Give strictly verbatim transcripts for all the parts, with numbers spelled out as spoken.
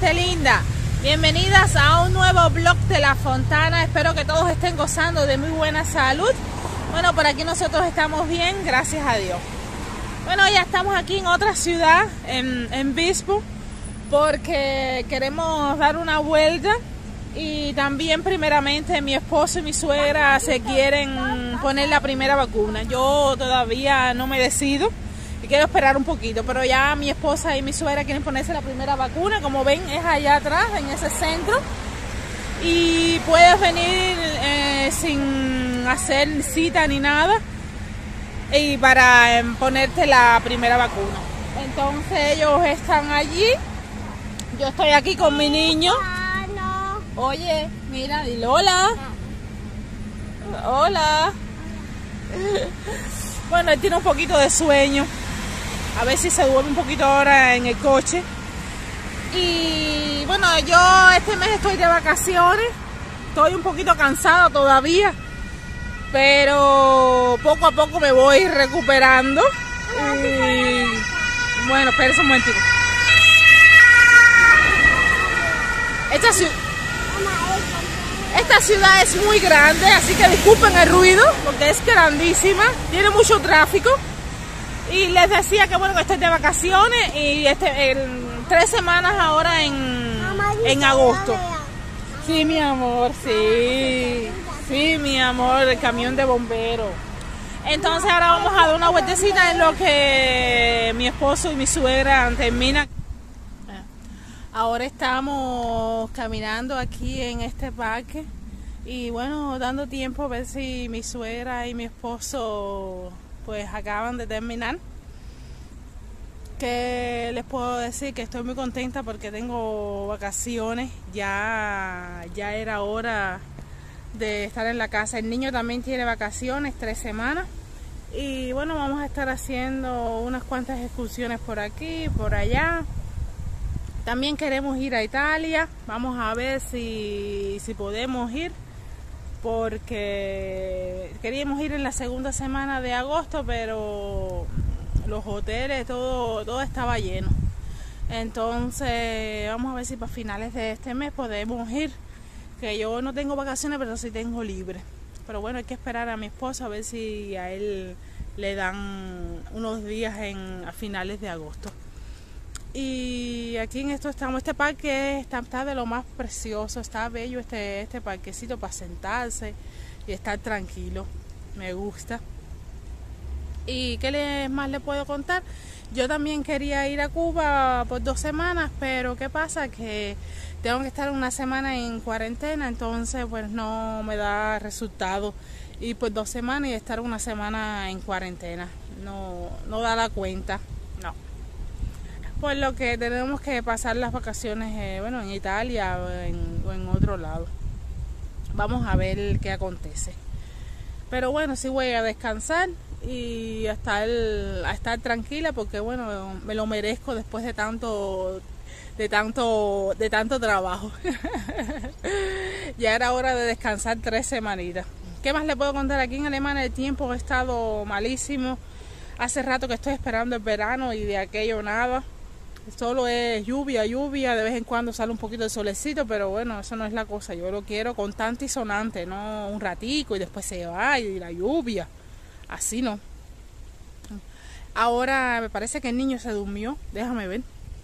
gente linda, bienvenidas a un nuevo vlog de La Fontana. Espero que todos estén gozando de muy buena salud. Bueno, por aquí nosotros estamos bien, gracias a Dios. Bueno, ya estamos aquí en otra ciudad, en, en Bispo, porque queremos dar una vuelta. Y también primeramente mi esposo y mi suegra se quieren poner la primera vacuna. Yo todavía no me decido y quiero esperar un poquito, pero ya mi esposa y mi suegra quieren ponerse la primera vacuna. Como ven, es allá atrás, en ese centro, y puedes venir eh, sin hacer cita ni nada y para eh, ponerte la primera vacuna. Entonces ellos están allí, yo estoy aquí con mi niño. Oye, mira, dile hola. Hola. Bueno, él tiene un poquito de sueño. A ver si se duerme un poquito ahora en el coche. Y bueno, yo este mes estoy de vacaciones. Estoy un poquito cansada todavía, pero poco a poco me voy recuperando. Y bueno, espérense un momentito. Esta ciudad... Esta ciudad es muy grande, así que disculpen el ruido, porque es grandísima, tiene mucho tráfico. Y les decía que bueno, que estoy de vacaciones y este, en tres semanas ahora en, en agosto. Sí, mi amor, sí, sí, mi amor, el camión de bomberos. Entonces ahora vamos a dar una vueltecita en lo que mi esposo y mi suegra terminan. Ahora estamos caminando aquí en este parque y bueno, dando tiempo a ver si mi suegra y mi esposo pues acaban de terminar. Que les puedo decir que estoy muy contenta porque tengo vacaciones, ya, ya era hora de estar en la casa. El niño también tiene vacaciones, tres semanas. Y bueno, vamos a estar haciendo unas cuantas excursiones por aquí, por allá. También queremos ir a Italia, vamos a ver si, si podemos ir, porque queríamos ir en la segunda semana de agosto, pero los hoteles, todo, todo estaba lleno. Entonces vamos a ver si para finales de este mes podemos ir, que yo no tengo vacaciones, pero sí tengo libre. Pero bueno, hay que esperar a mi esposo a ver si a él le dan unos días en, a finales de agosto. Y aquí en esto estamos, este parque está, está de lo más precioso, está bello este, este parquecito para sentarse y estar tranquilo, me gusta. ¿Y qué les, más le puedo contar? Yo también quería ir a Cuba por dos semanas, pero ¿qué pasa? Que tengo que estar una semana en cuarentena, entonces pues no me da resultado ir por dos semanas y estar una semana en cuarentena, no, no da la cuenta, no. Por lo que tenemos que pasar las vacaciones eh, bueno, en Italia o en, o en otro lado. Vamos a ver qué acontece. Pero bueno, sí voy a descansar y a estar, a estar tranquila porque bueno, me lo merezco después de tanto, de tanto, de tanto trabajo. Ya era hora de descansar tres semanitas. ¿Qué más le puedo contar? Aquí en Alemania el tiempo ha estado malísimo. Hace rato que estoy esperando el verano y de aquello nada. Solo es lluvia, lluvia, de vez en cuando sale un poquito de solecito, pero bueno, eso no es la cosa. Yo lo quiero constante y sonante, no un ratico y después se va y la lluvia. Así no. Ahora me parece que el niño se durmió, déjame ver.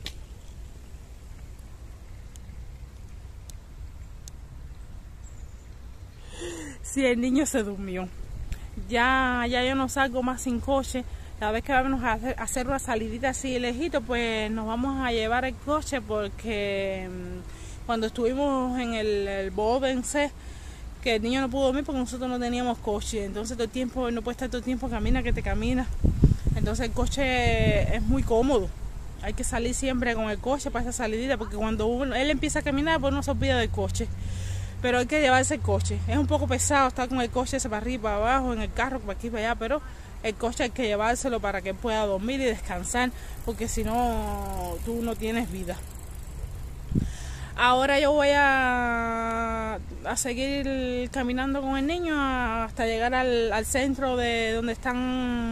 Sí, el niño se durmió. Ya, ya yo no salgo más sin coche. Cada vez que vamos a hacer, a hacer una salidita así lejito, pues nos vamos a llevar el coche porque mmm, cuando estuvimos en el, el Bodense, que el niño no pudo dormir porque nosotros no teníamos coche, entonces todo el tiempo, no puede estar todo el tiempo camina que te camina, entonces el coche es muy cómodo, hay que salir siempre con el coche para esa salidita porque cuando uno, él empieza a caminar pues no se olvida del coche, pero hay que llevarse el coche, es un poco pesado estar con el coche ese para arriba, para abajo, en el carro, para aquí, para allá, pero el coche hay que llevárselo para que pueda dormir y descansar, porque si no, tú no tienes vida. Ahora yo voy a, a seguir caminando con el niño hasta llegar al, al centro de donde están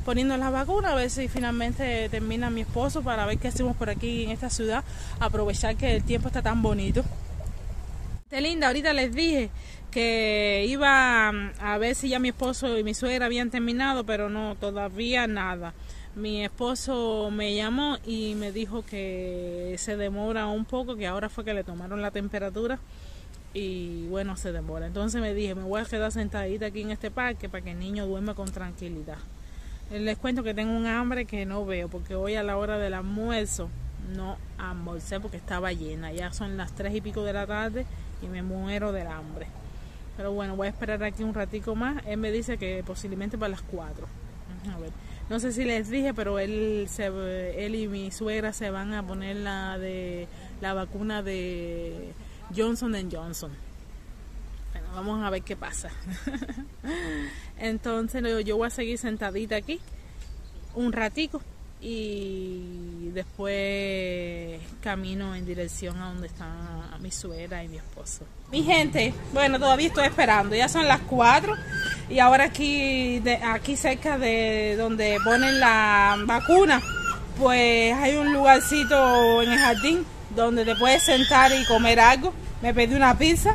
poniendo las vacunas, a ver si finalmente termina mi esposo para ver qué hacemos por aquí en esta ciudad, aprovechar que el tiempo está tan bonito. Qué linda, ahorita les dije que iba a ver si ya mi esposo y mi suegra habían terminado, pero no, todavía nada. Mi esposo me llamó y me dijo que se demora un poco, que ahora fue que le tomaron la temperatura y bueno, se demora. Entonces me dije, me voy a quedar sentadita aquí en este parque para que el niño duerma con tranquilidad. Les cuento que tengo un hambre que no veo, porque hoy a la hora del almuerzo no almorcé porque estaba llena. Ya son las tres y pico de la tarde y me muero del hambre. Pero bueno, voy a esperar aquí un ratico más. Él me dice que posiblemente para las cuatro. A ver. No sé si les dije, pero él, se, él y mi suegra se van a poner la, de, la vacuna de Johnson and Johnson. Bueno, vamos a ver qué pasa. Entonces yo voy a seguir sentadita aquí un ratico y después camino en dirección a donde está mi suegra y mi esposo. Mi gente, bueno, todavía estoy esperando, ya son las cuatro y ahora aquí, de, aquí cerca de donde ponen la vacuna, pues hay un lugarcito en el jardín donde te puedes sentar y comer algo. Me pedí una pizza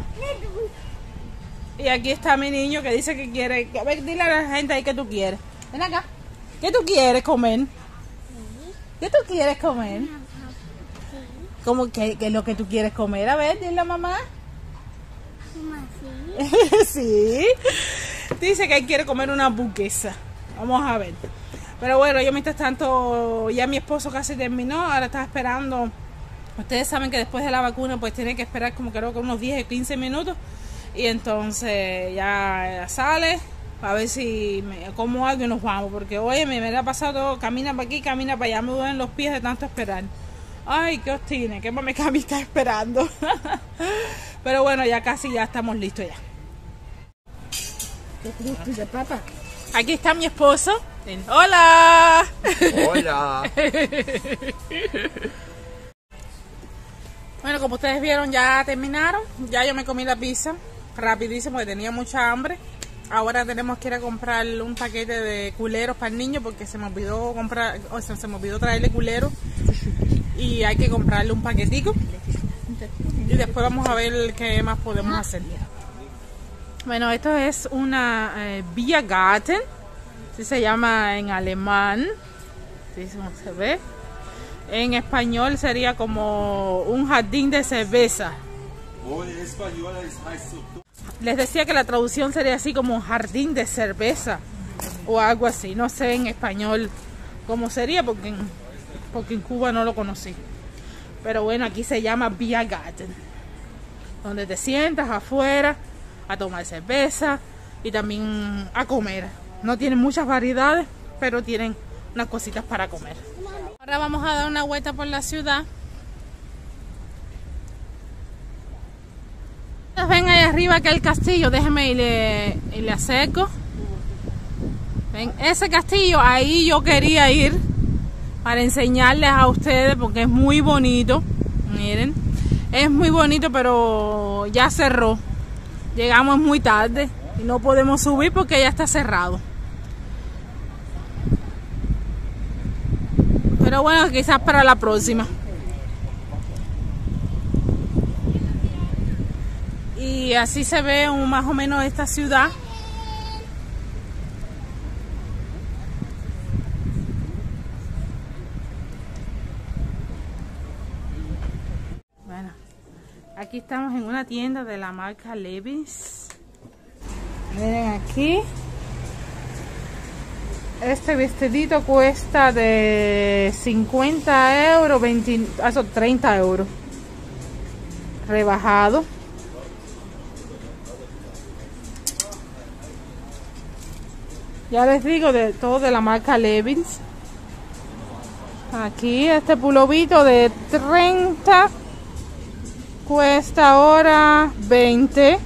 y aquí está mi niño que dice que quiere, a ver, dile a la gente ahí que tú quieres. Ven acá, ¿qué tú quieres comer? ¿Qué tú quieres comer? ¿Cómo que, que es lo que tú quieres comer? A ver, dile a mamá. Sí. Dice que él quiere comer una hamburguesa. Vamos a ver. Pero bueno, yo mientras tanto, ya mi esposo casi terminó. Ahora está esperando. Ustedes saben que después de la vacuna, pues tiene que esperar como creo que unos diez o quince minutos. Y entonces ya sale. A ver si me como algo y nos vamos. Porque oye, me, me ha pasado todo. Camina para aquí, camina para allá. Me duelen los pies de tanto esperar. Ay, qué obstine. Qué mami Cami está esperando. Pero bueno, ya casi ya estamos listos ya. Papá. Aquí está mi esposo. Hola. Hola. Bueno, como ustedes vieron, ya terminaron. Ya yo me comí la pizza rapidísimo porque tenía mucha hambre. Ahora tenemos que ir a comprar un paquete de culeros para el niño porque se me olvidó comprar, o sea, se me olvidó traerle culeros y hay que comprarle un paquetico. Y después vamos a ver qué más podemos hacer. Bueno, esto es una eh, Biergarten, así se llama en alemán, así como se ve. En español sería como un jardín de cerveza. Les decía que la traducción sería así como jardín de cerveza o algo así. No sé en español cómo sería porque en, porque en Cuba no lo conocí. Pero bueno, aquí se llama Biergarten, donde te sientas afuera a tomar cerveza y también a comer. No tienen muchas variedades, pero tienen unas cositas para comer. Ahora vamos a dar una vuelta por la ciudad. Ven ahí arriba que el castillo, déjenme y le, y le acerco. Ven, ese castillo, ahí yo quería ir para enseñarles a ustedes porque es muy bonito. Miren, es muy bonito, pero ya cerró. Llegamos muy tarde y no podemos subir porque ya está cerrado. Pero bueno, quizás para la próxima. Y así se ve un, más o menos esta ciudad. Bueno, aquí estamos en una tienda de la marca Levi's. Miren aquí. Este vestidito cuesta de cincuenta euros, veinte, eso, treinta euros. Rebajado. Ya les digo, de todo de la marca Levi's. Aquí este pulovito de treinta cuesta ahora veinte.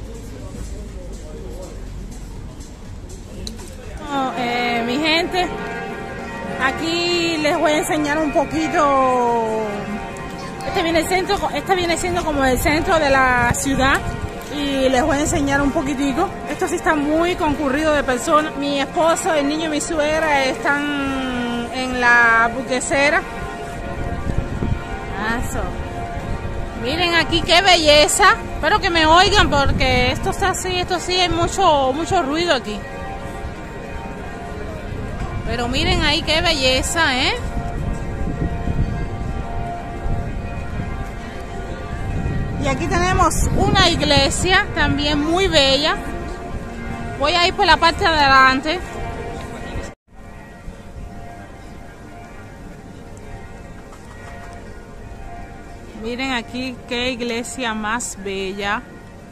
Oh, eh, mi gente, aquí les voy a enseñar un poquito. Este viene, el centro, este viene siendo como el centro de la ciudad y les voy a enseñar un poquitico. Esto esto sí está muy concurrido de personas. Mi esposo, el niño y mi suegra están en la buquecera. Eso. Miren aquí qué belleza. Espero que me oigan porque esto está así, esto sí hay mucho, mucho ruido aquí. Pero miren ahí qué belleza, ¿eh? Y aquí tenemos una iglesia también muy bella. Voy a ir por la parte de adelante. Miren aquí qué iglesia más bella.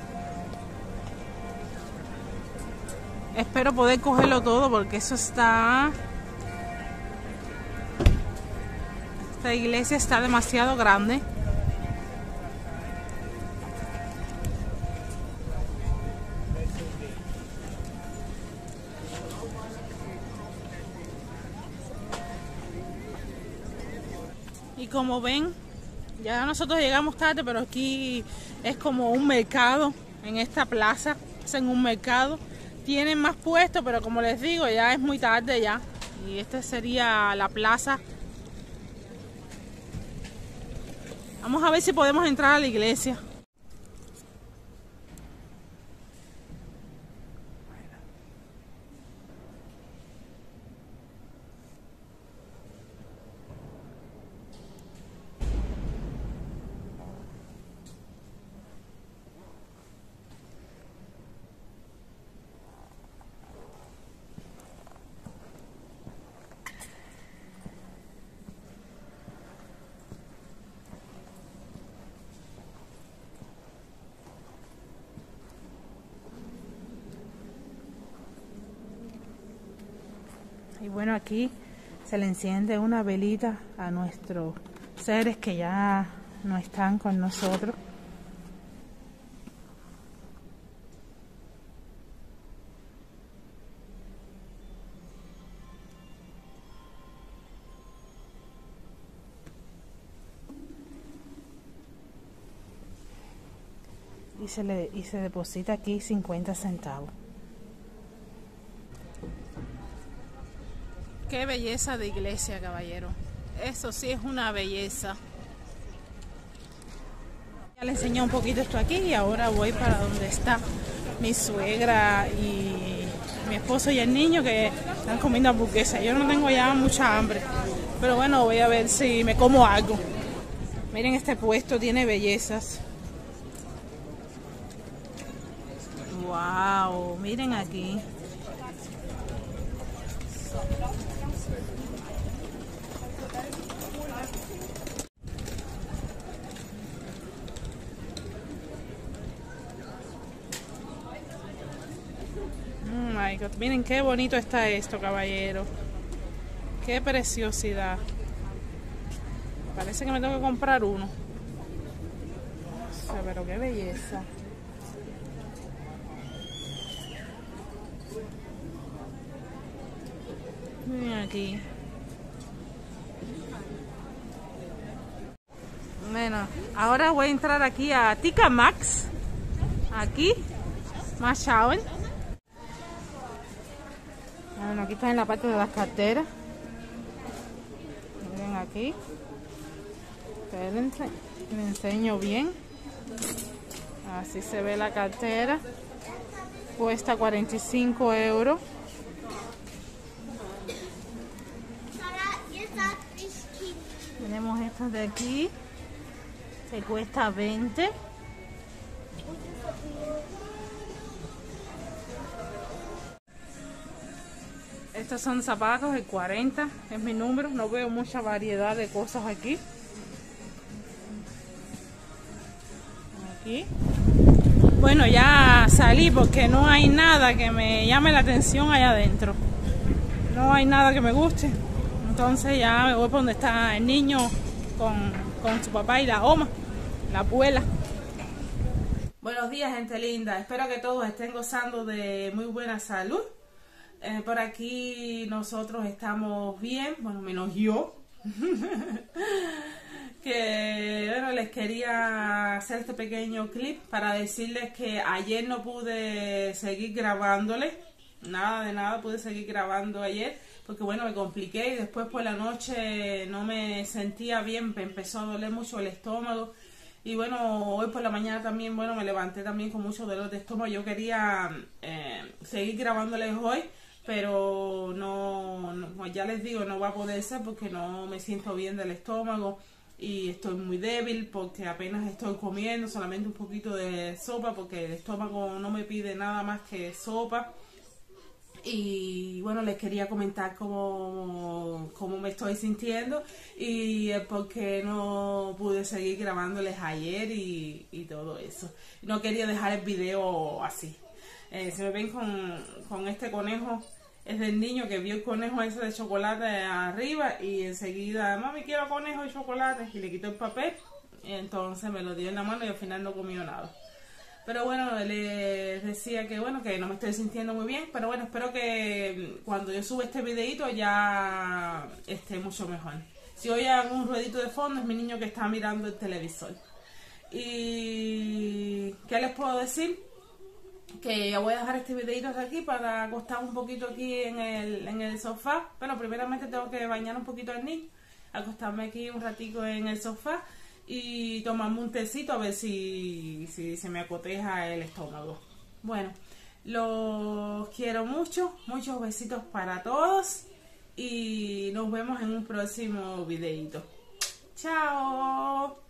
Espero poder cogerlo todo porque eso está... Esta iglesia está demasiado grande. Y como ven, ya nosotros llegamos tarde, pero aquí es como un mercado, en esta plaza, es en un mercado. Tienen más puestos, pero como les digo, ya es muy tarde ya. Y esta sería la plaza. Vamos a ver si podemos entrar a la iglesia. Y bueno, aquí se le enciende una velita a nuestros seres que ya no están con nosotros. Y se le y se deposita aquí cincuenta centavos. Qué belleza de iglesia, caballero. Eso sí es una belleza. Ya les enseñé un poquito esto aquí y ahora voy para donde está mi suegra y mi esposo y el niño que están comiendo hamburguesa. Yo no tengo ya mucha hambre, pero bueno, voy a ver si me como algo. Miren, este puesto tiene bellezas. Wow, miren aquí. Oh my God, miren qué bonito está esto, caballero. Qué preciosidad. Parece que me tengo que comprar uno. No sé, pero qué belleza. Miren aquí. Bueno, ahora voy a entrar aquí a T K Maxx. Aquí, más shower. Bueno, aquí está en la parte de las carteras. Miren aquí. Espérense, les enseño bien. Así se ve la cartera. Cuesta cuarenta y cinco euros. Tenemos estas de aquí, que cuesta veinte. Estos son zapatos de cuarenta, es mi número. No veo mucha variedad de cosas aquí. Aquí. Bueno, ya salí porque no hay nada que me llame la atención allá adentro. No hay nada que me guste. Entonces ya me voy por donde está el niño con, con su papá y la oma, la abuela. Buenos días, gente linda. Espero que todos estén gozando de muy buena salud. Eh, por aquí nosotros estamos bien, bueno, menos yo. que bueno, les quería hacer este pequeño clip para decirles que ayer no pude seguir grabándoles, nada de nada pude seguir grabando ayer, porque bueno, me compliqué y después por la noche no me sentía bien, me empezó a doler mucho el estómago. Y bueno, hoy por la mañana también, bueno, me levanté también con mucho dolor de estómago. Yo quería eh, seguir grabándoles hoy, pero no, no, ya les digo, no va a poder ser porque no me siento bien del estómago y estoy muy débil porque apenas estoy comiendo, solamente un poquito de sopa porque el estómago no me pide nada más que sopa. Y bueno, les quería comentar cómo, cómo me estoy sintiendo y por qué no pude seguir grabándoles ayer y, y todo eso. No quería dejar el video así. Eh, se me ven con, con este conejo, es del niño que vio el conejo ese de chocolate arriba y enseguida, mami, quiero conejo y chocolate, y le quitó el papel y entonces me lo dio en la mano y al final no comió nada. Pero bueno, les decía que bueno, que no me estoy sintiendo muy bien, pero bueno, espero que cuando yo suba este videito ya esté mucho mejor. Si oye algún ruedito de fondo es mi niño que está mirando el televisor. Y ¿qué les puedo decir? Que ya voy a dejar este videito hasta aquí para acostar un poquito aquí en el, en el sofá. Bueno, primeramente tengo que bañar un poquito al niño, acostarme aquí un ratico en el sofá y tomarme un tecito a ver si, si se me acoteja el estómago. Bueno, los quiero mucho, muchos besitos para todos y nos vemos en un próximo videito. ¡Chao!